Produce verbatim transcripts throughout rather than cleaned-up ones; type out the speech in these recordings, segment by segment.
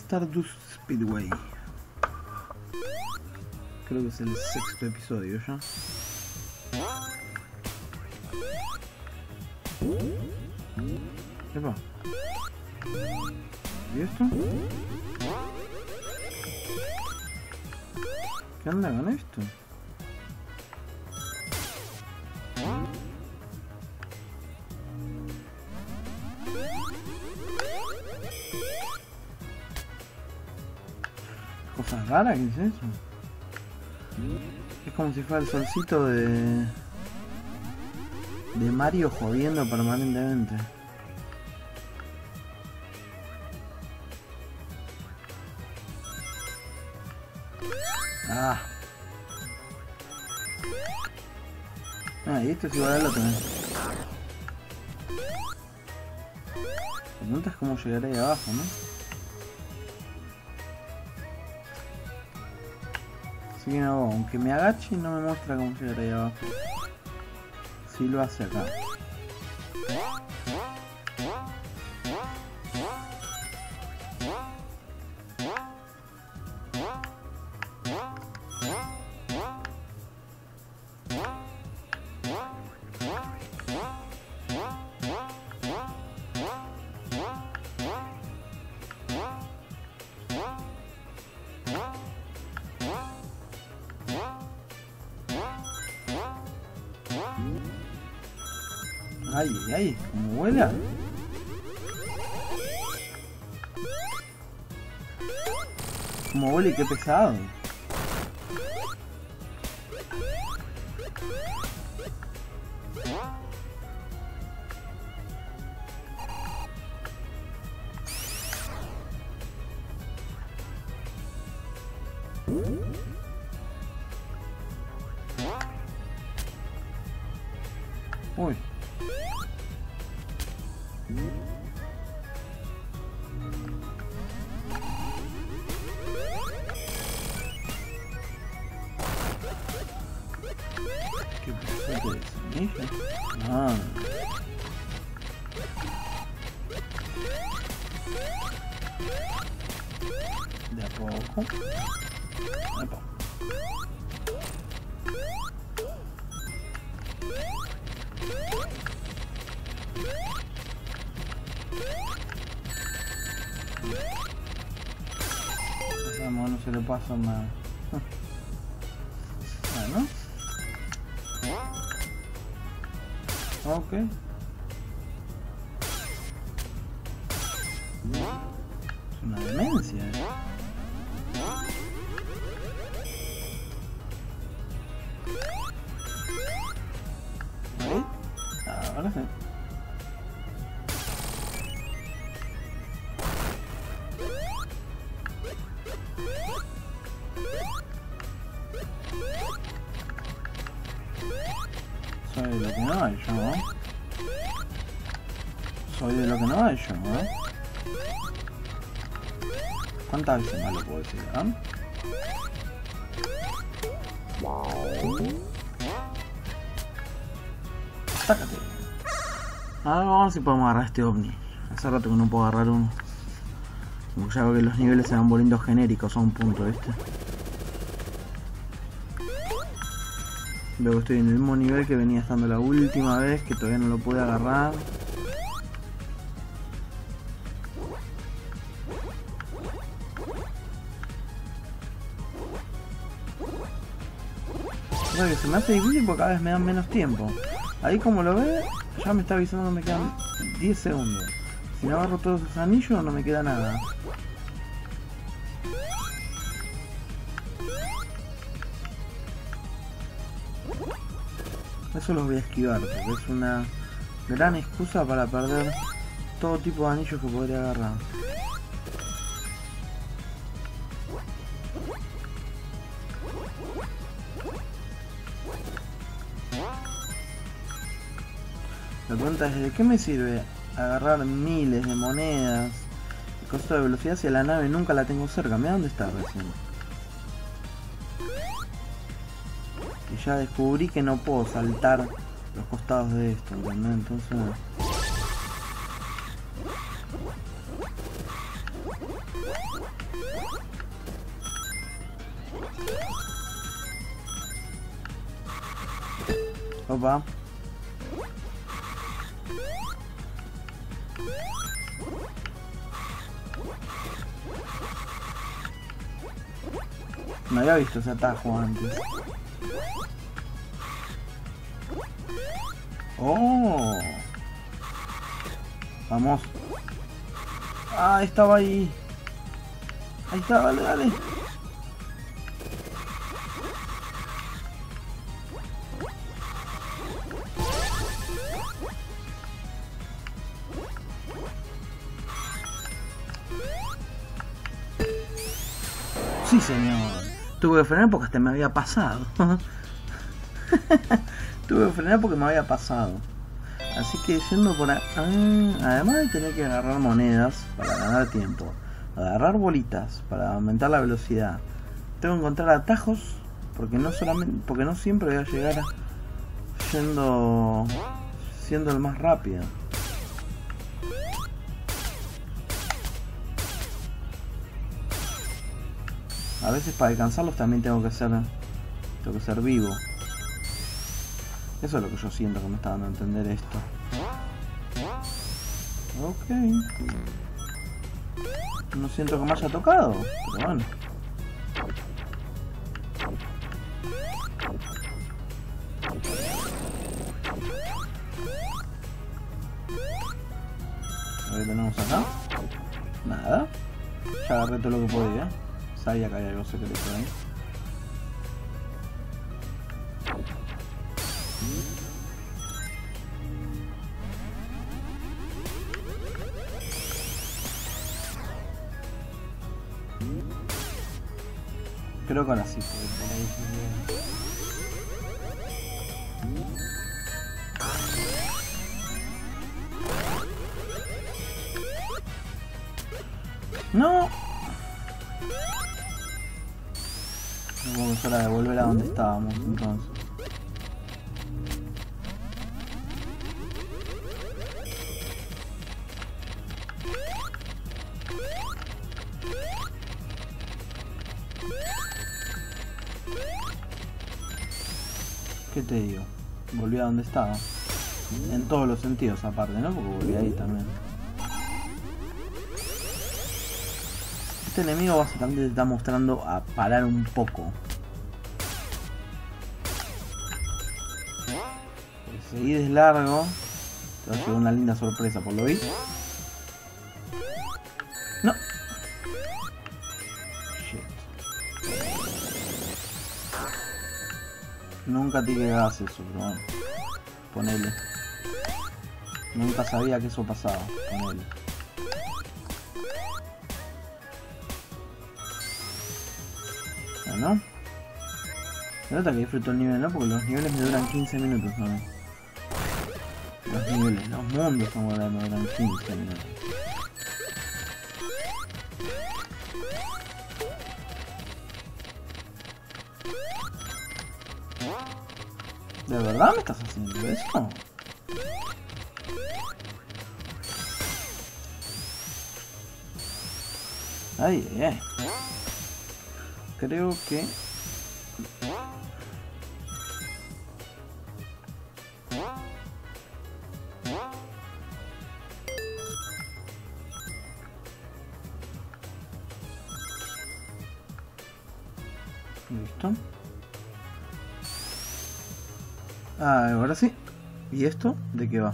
Stardust Speedway. Creo que es el sexto episodio ya. Epa. ¿Y esto? ¿Qué onda con esto? Cosa rara, ¿qué es eso? Es como si fuera el solcito de... de Mario jodiendo permanentemente. Ah. Ah, y esto es igual al otro. La pregunta es cómo llegaré ahí abajo, ¿no? Así que no, aunque me agache no me muestra cómo llegar ahí abajo. Sí lo hace acá. Ay, ay, como vuela. Como vuela y qué pesado. Uy. ¿Qué pasó de eso? Ah. De a poco. Epa. Esa mano no se le pasa más. Bueno. Ok. Es una demencia. ¿Ahí? Ahora sí. Soy de lo que no hay yo, ¿no? Soy de lo que no hay yo, ¿no? ¿Cuántas veces más lo puedo decir, eh? Sácate. Ahora vamos a ver si podemos agarrar este ovni. Hace rato que no puedo agarrar uno. Como ya veo que los niveles se van volviendo genéricos a un punto, ¿viste? Luego estoy en el mismo nivel que venía estando la última vez, que todavía no lo pude agarrar. Bueno, se me hace difícil porque cada vez me dan menos tiempo. Ahí como lo ve, ya me está avisando que me quedan diez segundos. Si no agarro todos esos anillos no me queda nada. Eso los voy a esquivar porque es una gran excusa para perder todo tipo de anillos que podría agarrar. La pregunta es, ¿de qué me sirve agarrar miles de monedas y costo de velocidad si a la nave nunca la tengo cerca? Mira dónde está recién. Y ya descubrí que no puedo saltar los costados de esto, ¿entendés? Entonces... Opa. No había visto ese atajo antes. Oh. Vamos. Ah, estaba ahí. Ahí está, dale, dale. Sí, señor. Tuve que frenar porque hasta me había pasado. Tuve que frenar porque me había pasado. Así que yendo por ahí... Ah, además de tener que agarrar monedas para ganar tiempo, agarrar bolitas para aumentar la velocidad, tengo que encontrar atajos porque no solamente porque no siempre voy a llegar a, yendo siendo el más rápido. A veces para alcanzarlos también tengo que ser tengo que ser vivo. Eso es lo que yo siento que me está dando a entender esto. Ok. No siento que me haya tocado, pero bueno. A ver, tenemos acá. Nada. Ya agarré todo lo que podía. Sabía que había algo secreto ahí. Creo que ahora sí, porque por ahí se no. Supongo que es hora de volver a donde estábamos entonces. ¿Qué te digo? Volví a donde estaba. En todos los sentidos aparte, ¿no? Porque volví ahí también. Este enemigo básicamente te está mostrando a parar un poco. Si seguís largo, te va a llevar una linda sorpresa, por lo visto. No. Nunca te que hagas eso, pero bueno. Ponele. Nunca sabía que eso pasaba. Ponele. Bueno. Se nota que disfruto el nivel, ¿no? Porque los niveles me duran quince minutos, ¿no? Los niveles, los mundos como me duran quince minutos. ¿De verdad me estás haciendo eso? Ay, ay, ay. Creo que... Listo. Ah, ahora sí. ¿Y esto? ¿De qué va?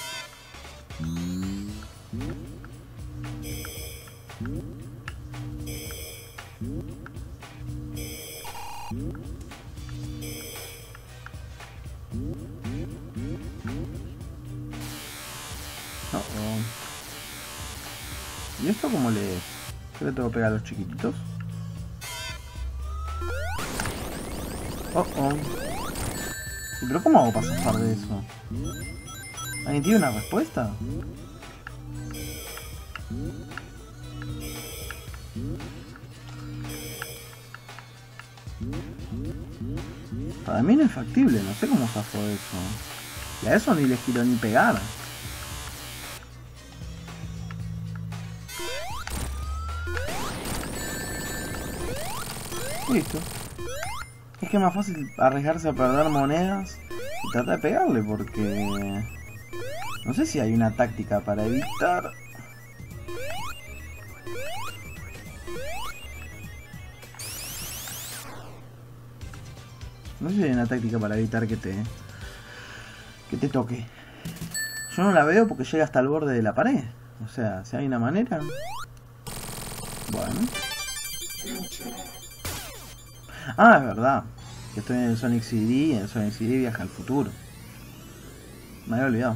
Oh, oh. ¿Y esto cómo le... ¿Qué le tengo que pegar a los chiquititos? Oh, oh. ¿Pero cómo hago para zafar de eso? ¿Alguien tiene una respuesta? Para mí no es factible, no sé cómo zafo de eso. Y a eso ni les quiero ni pegar. Listo. Es que es más fácil arriesgarse a perder monedas y trata de pegarle porque no sé si hay una táctica para evitar. No sé si hay una táctica para evitar que te que te toque. Yo no la veo porque llega hasta el borde de la pared. O sea, si hay una manera. Bueno. Ah, es verdad. Que estoy en el Sonic C D y en el Sonic C D viaja al futuro. Me había olvidado.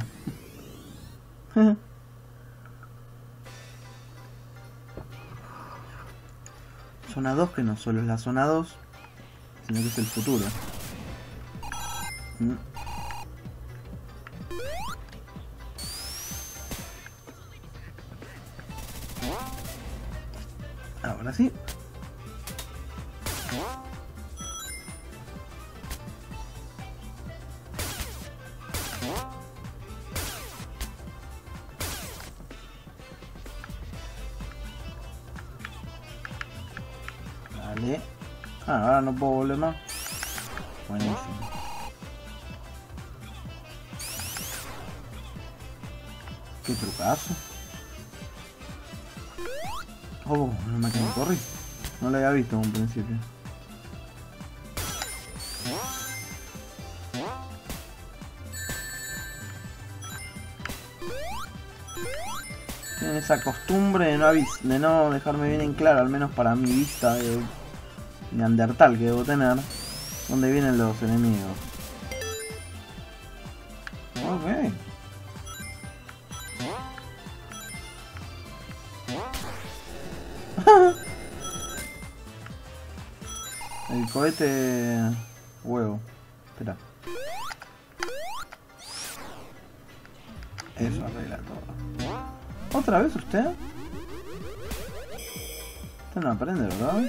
Zona dos, que no solo es la zona dos, sino que es el futuro. ¿Mm? Ahora sí. Vale. Ah, ahora no puedo volver más. Buenísimo. Qué trucazo. Oh, una máquina de correr. No lo había visto en un principio. Tienen esa costumbre de no, avis de no dejarme bien en claro, al menos para mi vista de neandertal que debo tener, dónde vienen los enemigos. Ok. El cohete huevo. Espera. Eso arregla todo. ¿Otra vez usted? Usted no aprende, ¿verdad?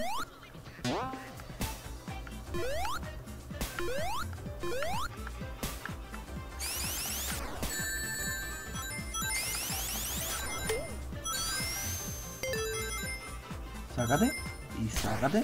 Sácate y sácate.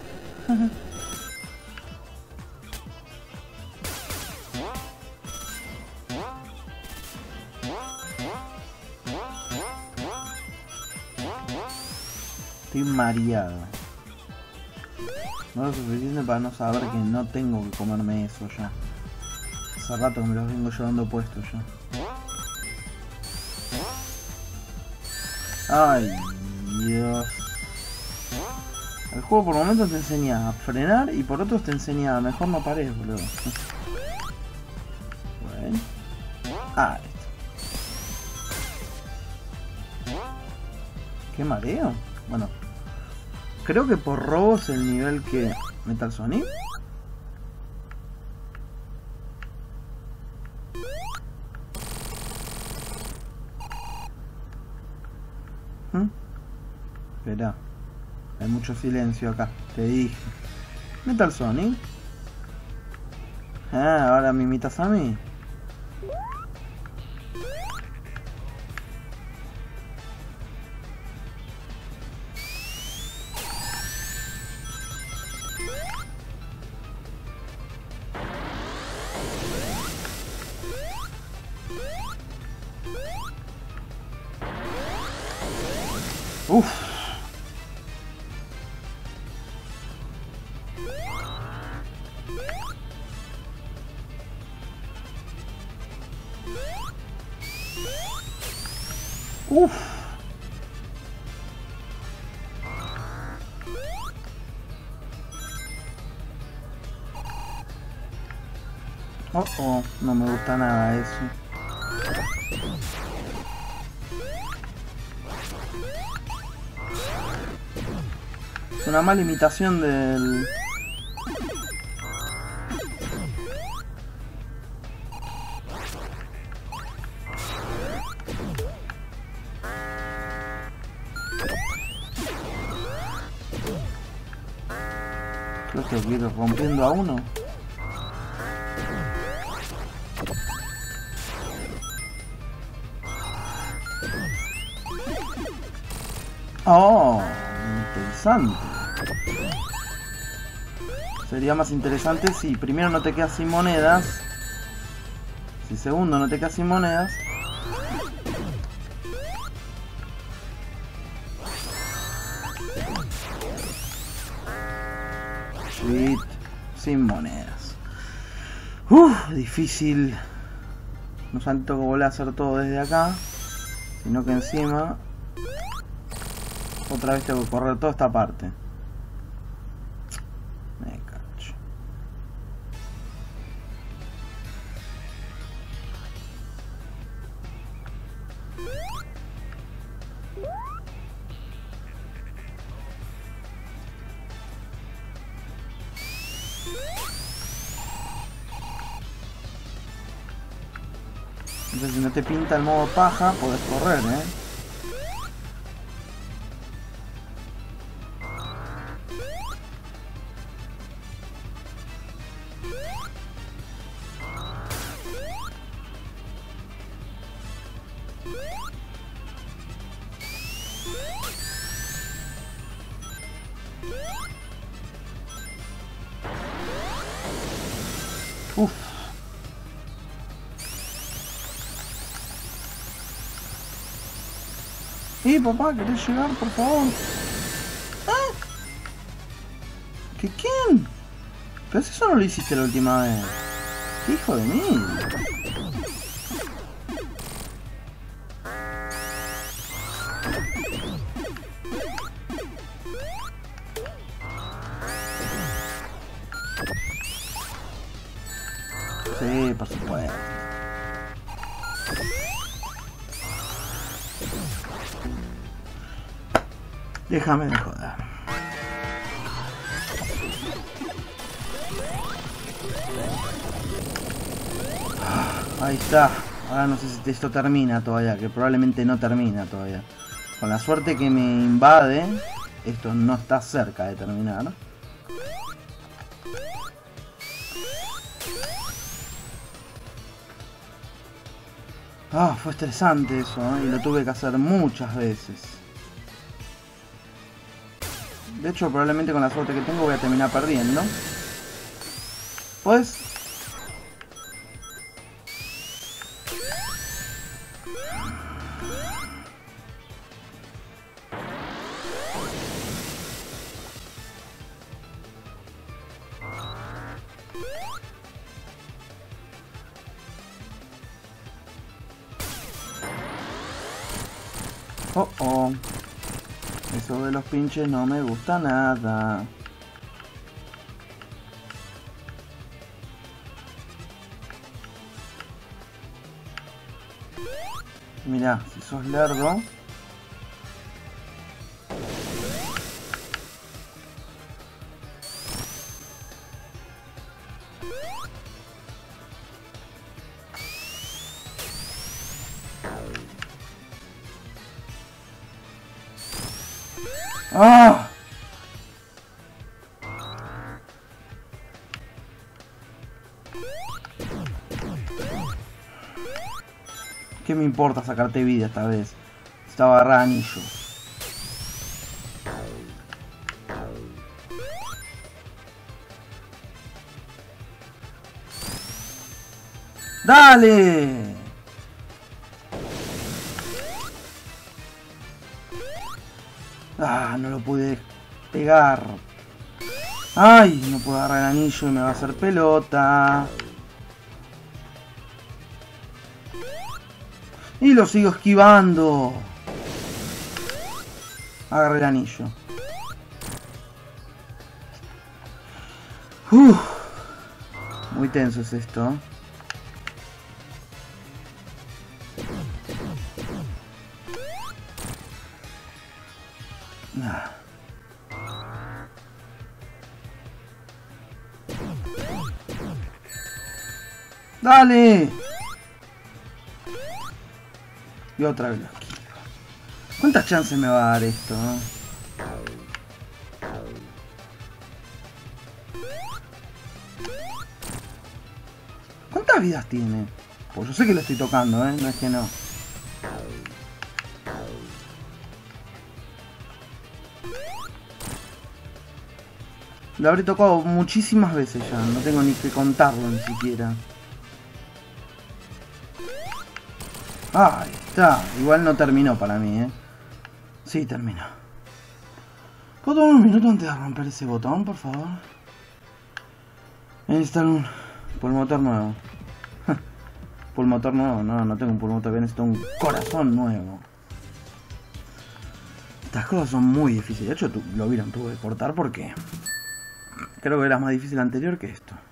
Estoy mareado. No lo suficiente para no saber que no tengo que comerme eso ya. Hace rato que me los vengo llevando puestos ya. Ay, Dios. El juego por momentos te enseña a frenar y por otros te enseña a mejor no pares, boludo. Bueno. Ah, esto. ¿Qué mareo? Bueno. Creo que por robo es el nivel que... Metal Sonic. ¿Mm? Espera. Hay mucho silencio acá. Te dije. Metal Sonic. Ah, ahora me imitas a mí. Uf. Uf. Oh, oh, no me gusta nada eso. Es una mala imitación del... Creo que quiero ir rompiendo a uno. Oh, interesante. Sería más interesante si primero no te quedas sin monedas Si segundo no te quedas sin monedas. Sweet. Sin monedas. Uff, difícil. No solo tengo que volver a hacer todo desde acá, sino que encima otra vez tengo que correr toda esta parte. Me cacho. Entonces, si no te pinta el modo paja, podés correr, ¿eh? Uf. ¡Eh, papá! ¿Querés llegar, por favor? ¿Eh? ¿Qué quién? Pero eso no lo hiciste la última vez. ¡Qué hijo de mí! Sí, por supuesto. Déjame de joder. Ahí está. Ahora no sé si esto termina todavía, que probablemente no termina todavía. Con la suerte que me invade, esto no está cerca de terminar. Ah, fue estresante eso, ¿eh? Y lo tuve que hacer muchas veces. De hecho, probablemente con la suerte que tengo voy a terminar perdiendo. Pues... Oh, oh. Eso de los pinches no me gusta nada. Mira, si sos lerdo. ¡Ah! ¿Qué me importa sacarte vida esta vez? Estaba agarrada anillo. ¡Dale! Ah, no lo pude pegar. Ay, no puedo agarrar el anillo y me va a hacer pelota. Y lo sigo esquivando. Agarré el anillo. Uf, muy tenso es esto. Ah. ¡Dale! Y otra vez lo esquivo. ¿Cuántas chances me va a dar esto? ¿Cuántas vidas tiene? Pues yo sé que lo estoy tocando, ¿eh? No es que no. Lo habré tocado muchísimas veces ya. No tengo ni que contarlo ni siquiera. Ahí está. Igual no terminó para mí, ¿eh? Sí, terminó. ¿Puedo tomar un minuto antes de romper ese botón, por favor? Necesito un pulmotor nuevo. Pulmotor nuevo, no, no tengo un pulmotor, necesito un corazón nuevo. Estas cosas son muy difíciles. De hecho, tú, lo vieron, tuve que cortar porque creo que era más difícil anterior que esto.